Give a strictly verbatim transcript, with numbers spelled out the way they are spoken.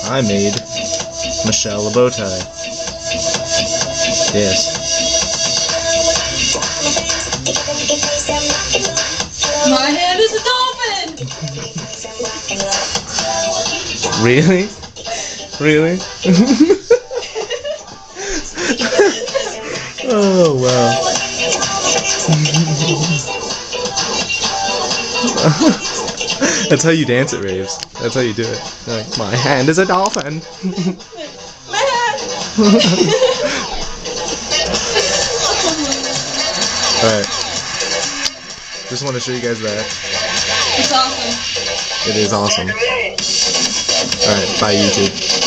I made Michelle a bow tie. Yes. My hand is a dolphin! Really? Really? Oh, wow. That's how you dance at raves. That's how you do it. You're like, my hand is a dolphin. My hand! Alright. Just want to show you guys that. It's awesome. It is awesome. Alright, bye YouTube.